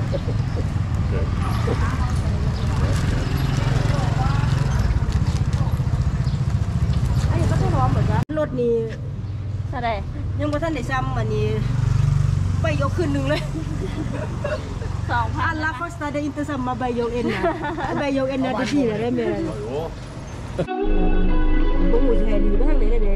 อันนี้ก็ต้องร้องเหมือนกันรถนี่อะไรยังบ่ทันได้ซ้ำอันนี้ไปยกขึ้นหนึ่งเลย 2,000 อันละคอสตาเดอินเตอร์ซัมมาใบยกเอ็นนะใบยกเอ็นนะที่ไหนได้ไหมบ่หูสิให้ดีไปทางไหนได้เด้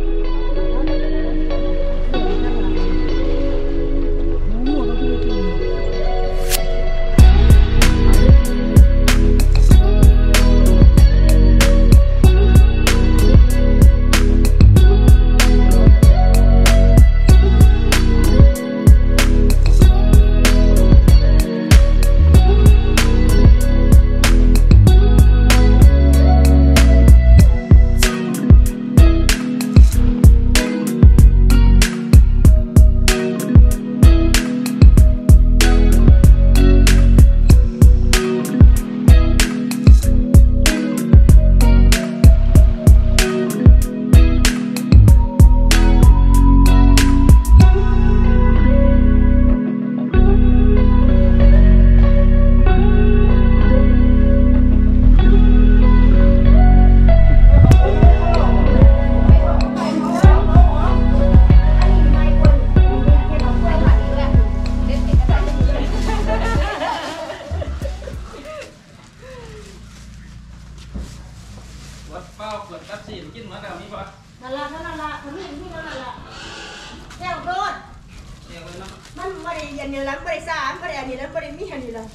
เป้าเปิดตับสีกินเหมือนแบบนี้ป่ะนั่นละคนนี้ที่นั่นละแก้วโดดมันไม่ได้ยันนี่แล้วไม่ได้สารไม่ได้อันนี้แล้วไม่ได้มีอันนี้แล้ว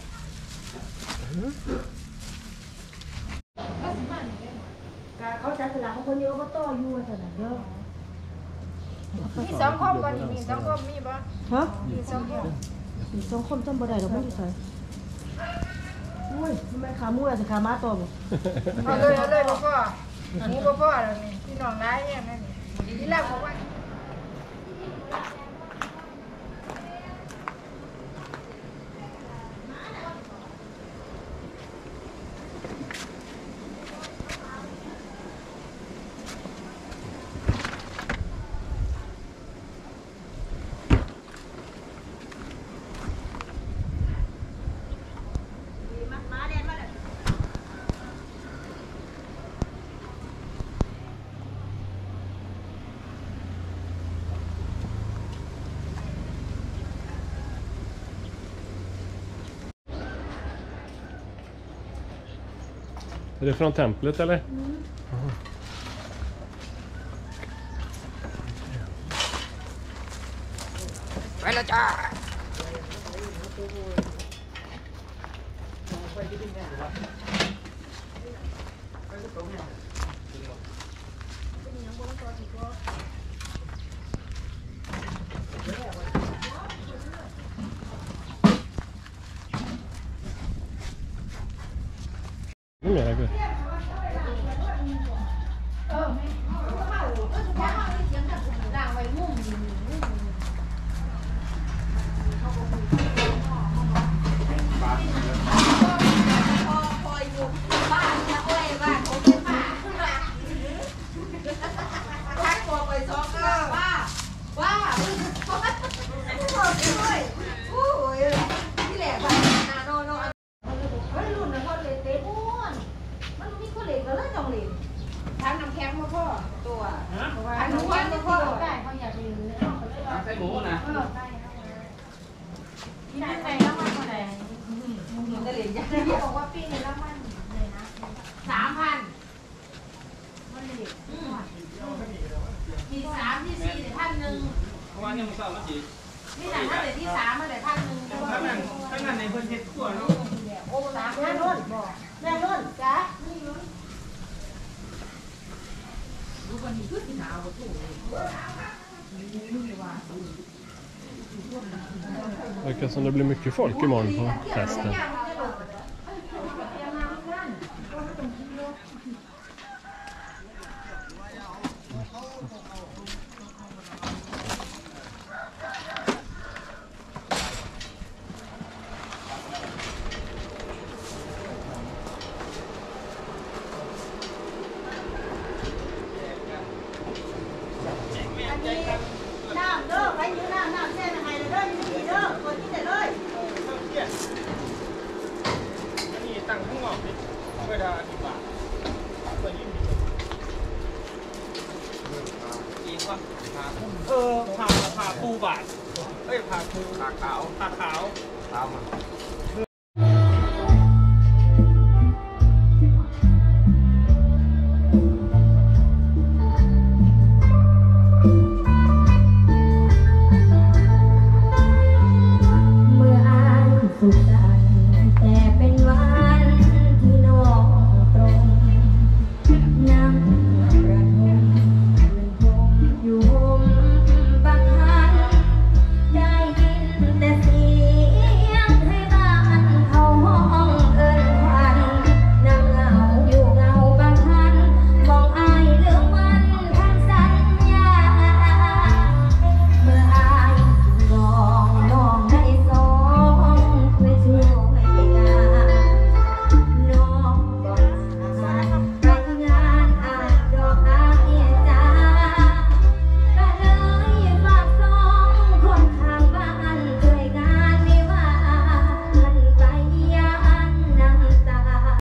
เขาจะสลับคนเดียวก็ต่ออยู่สลับเยอะมี2 คมบ่มี2 คมมีบ่ฮะมี2 คมมี2 คมจำบ่ได้หรอกมันอยู่ไสอุ้ยทำไมขามูอะสิขาม้าต่อบ่เอาเลยบ่พ่อหมูบ่พ่อแล้วนี่พี่น้องร้ายอย่างนั้นนี่ที่แรกบอกว่า Är det från templet eller? Vậy cha. Đúng rồi kìa. Det verkar som det blir mycket folk imorgon på festen. อันนี้ตั้งข้างนอกดิเวลาดีกว่าเปิดยิ่งดีอีกว่าผ่าปูบาทเอ้ยผ่าปูผ่าขาวตามมาสุขสันต์แต่เป็นวันที่น้องตรงนั่งประทมยืนชมอยู่ห่มบางหันได้ยินแต่เสียงให้บ้านเขาห้องเอิ้นควันนั่งเหงาอยู่เงาบางหันมองอายเรื่องวันทำสัญญาเมื่ออายลองน้องได้สองช่วยงานน้องบอกไปงานอาจดอกอายจ้าก็เลยฝากสองคนข้างบ้านช่วยงานไม่ว่ามันไปยันน้ำตา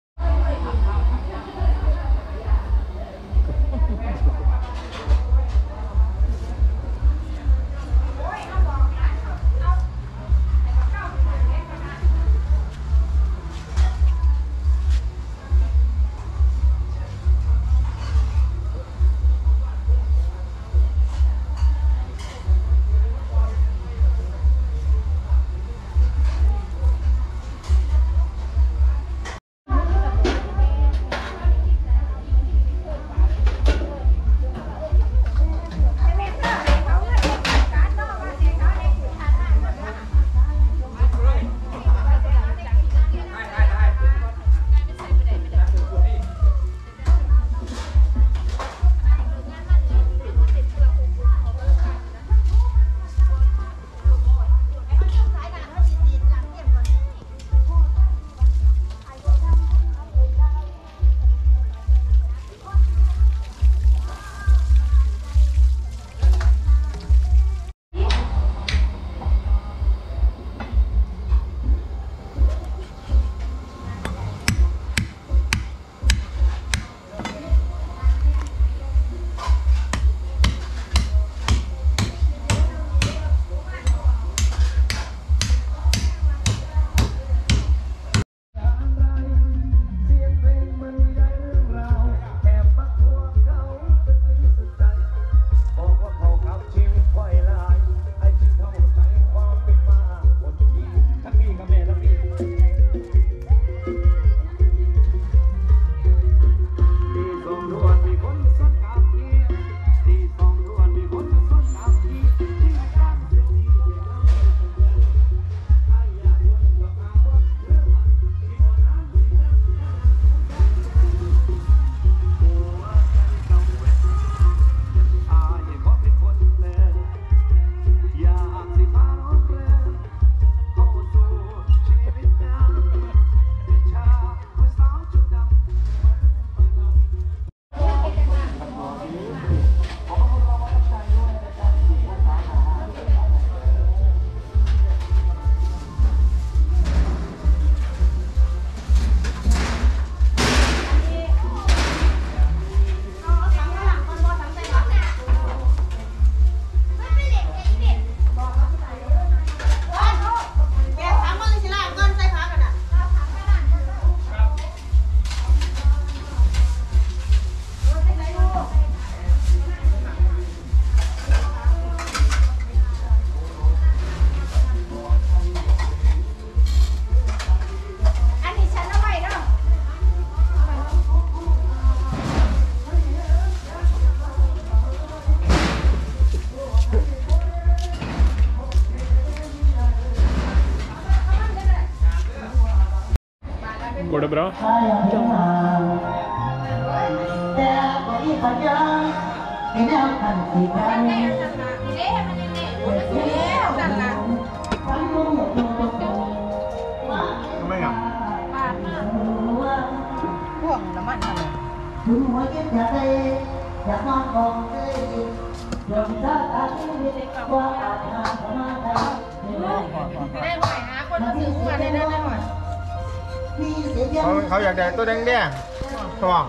Går det bra? คนมาซื้อหัวในนั้นหน่อยเขาอยากได้ตัวแดงๆทอง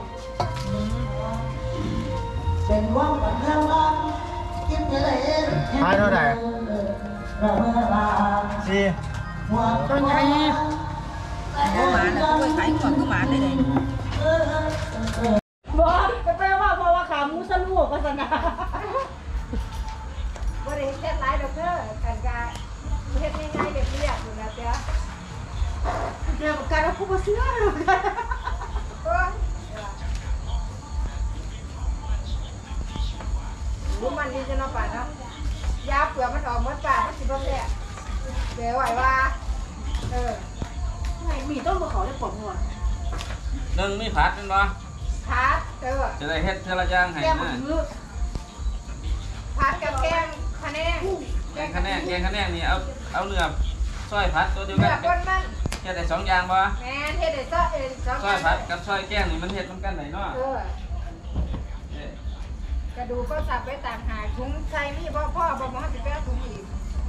เป็นว่างวันข้างล่างกินอะไรขายเท่าไหร่ 4 ตัวใหญ่ก็มาแล้วก็ขายก่อนก็มาได้เลยบอกจะแปลว่าเพราะว่าขามูสลูกก็สนาบริเฮ็ดหลายดอกเด้อกันกาเฮ็ดง่ายๆเรียบๆอยู่นะเจ้าเดี๋ยวการเอาผู้บ่เชื่อเลยรู้มันดีจะนอนป่าเนาะยาเปลือกมันออกหมดป่ามันสิบ่แซ่บเดี๋ยวไหวว่าไงมีต้นมะขามได้ปลดหัวหนึ่งมีผัดเป็นบ่พัดจะได้เฮ็ดเทละอย่างให้แกงนะมือพัดกับแกงคะแนนแกงคะแนนนี่เอาเนื้อซอยผัดตัวเดียวเนื้กัอน คนมันเฮ็ดได้2อย่างบ่แม่เฮ็ดได้ซอซอยผัดกับซอยแกงนี่มันเฮ็ดนำกันได้เนาะกระดูกก็สับไว้ต่างหากถุงใส่มีพ่อบ่มาสิไปเอาถุงอีก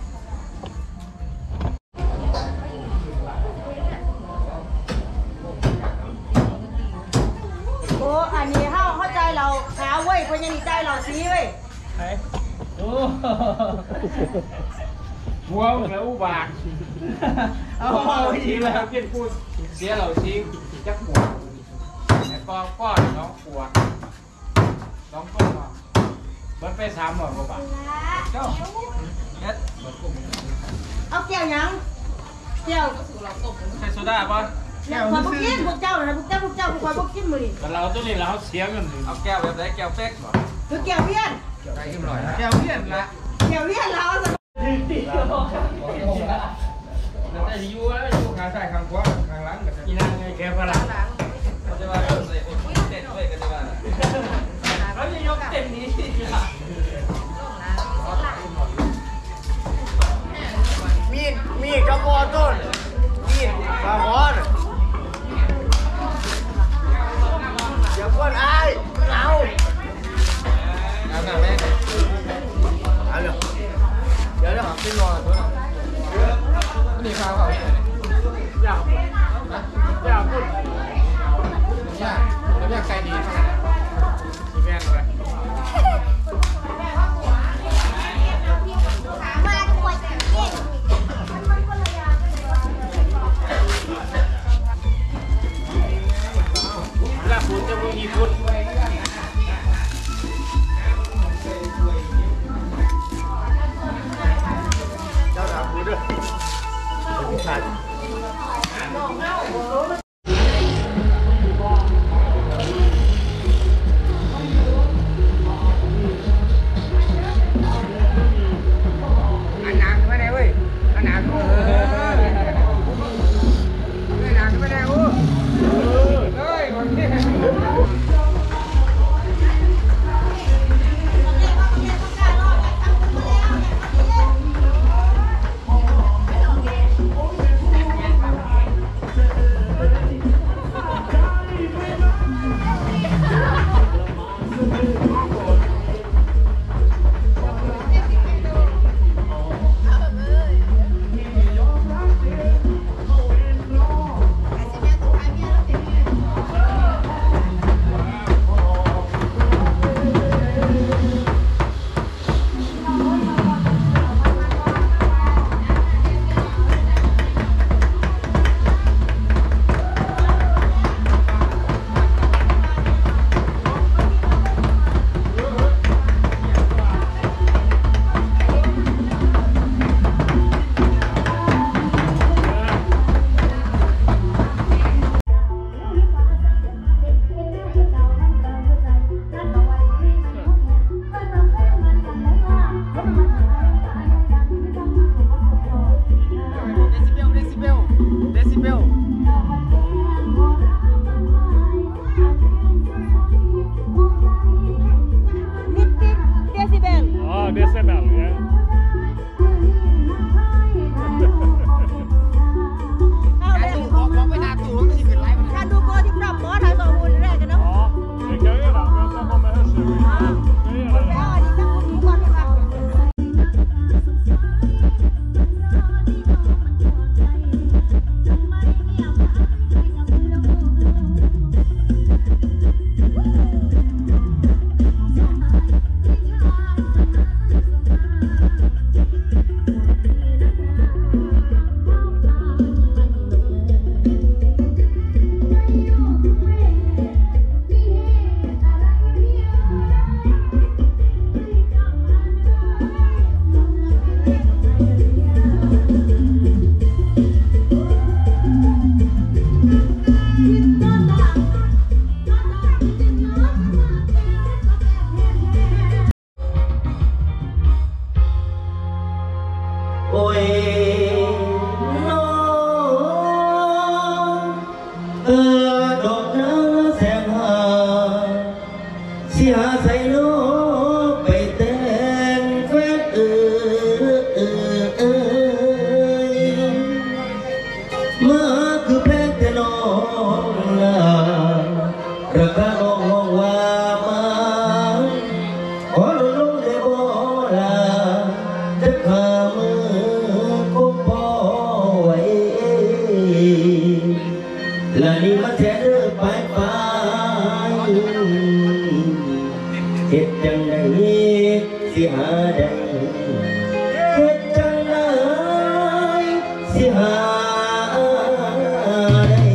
โอ้อันนี้เข้าใจเราขาวเว้ยเพราะยังใจเราสีเว้ยโอ้หัวมึงแล้วอุบากเอาทีแล้วกินพูดเสียเราทิ้งจักหัวแล้วก็ก้อนน้องขวดน้องก้อนมันไป300กว่าบาทเจ้าเฮ็ดเอาแก้วยังแก้วใส่โซดาป่ะพอพวกกินพวกเจ้านะพวกเจ้าพอพวกกินมือแต่เราตัวนี้เราเสียเงินเอาแก้วแบบไหนแก้วเป๊กบ่คือแก้วเวียนแก้วเพี้ยนละแก้วเวียนเราแล้วแต่อยู่ข้างซ้ายข้างขวาข้างหลังก็กินนั่งไงแก้วพลังเขาจะว่าใส่อุ่นเต้นด้วยกันจะว่าเราจะยกเต้นนี้สิมีดกระบอกต้นมีดกระบอกอย่าพูดไอ้เอาหน่ะแม่เอาเลยเดี๋ยวหาขึ้นรอตัวน่ะนี่ข้าวเขาอยากพูดอยากไก่ดีสีแม่นเลย ละคุณจะมึงกี่คุณเจ้าถามคุณด้วยขาดและนี่มันแท้เด้อไปเฮ็ดจังไดสิหาได้เฮ็ดจังไดสิหาได้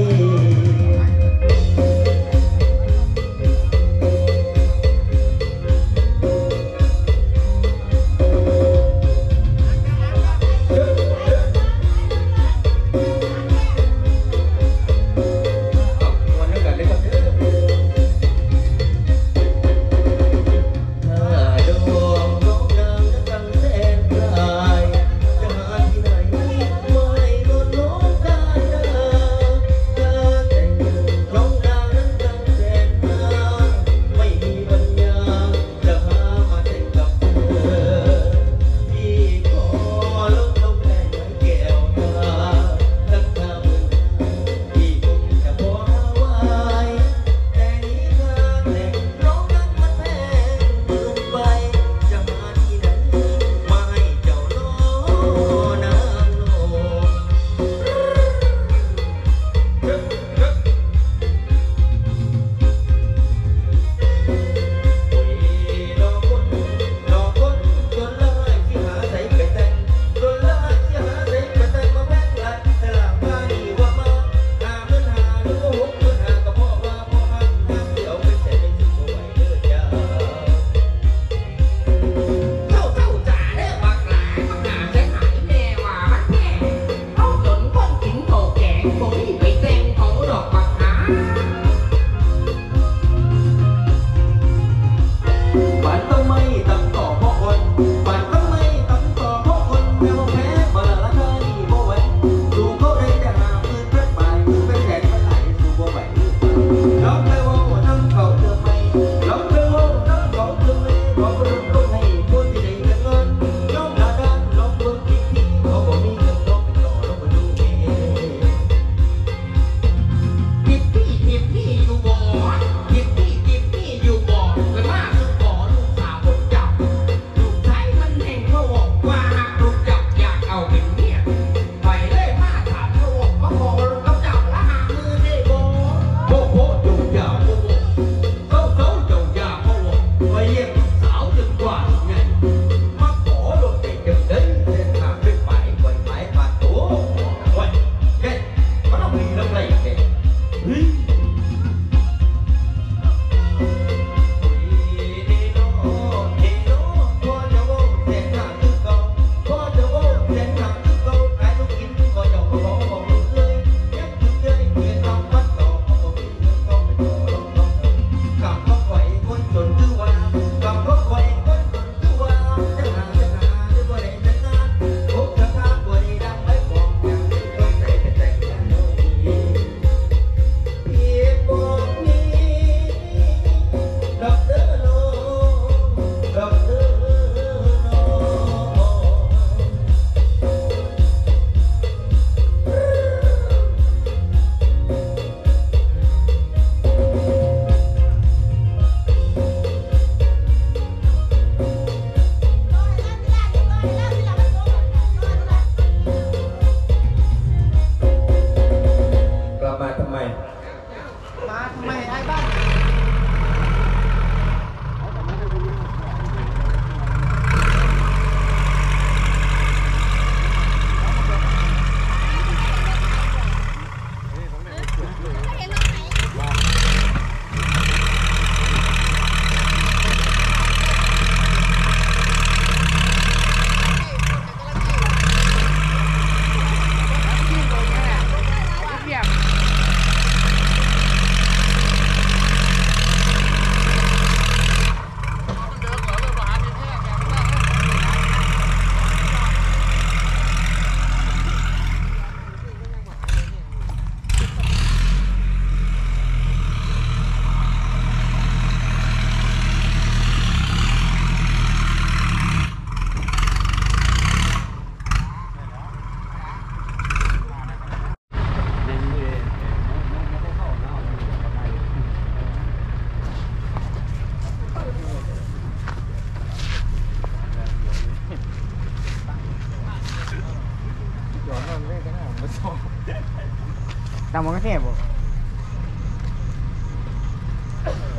ตามมันก็แค่บ่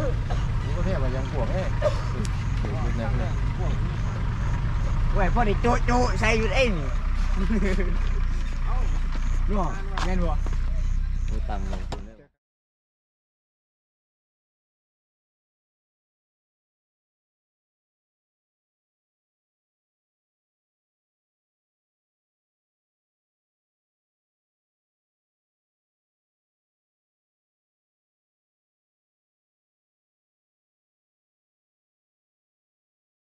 นี่ก็เทียบกับยังพวกเอ้ยเว้ยพอได้โจ๊ะใส่อยู่ได้นี่นู่นแม่นบ่ต่ำลง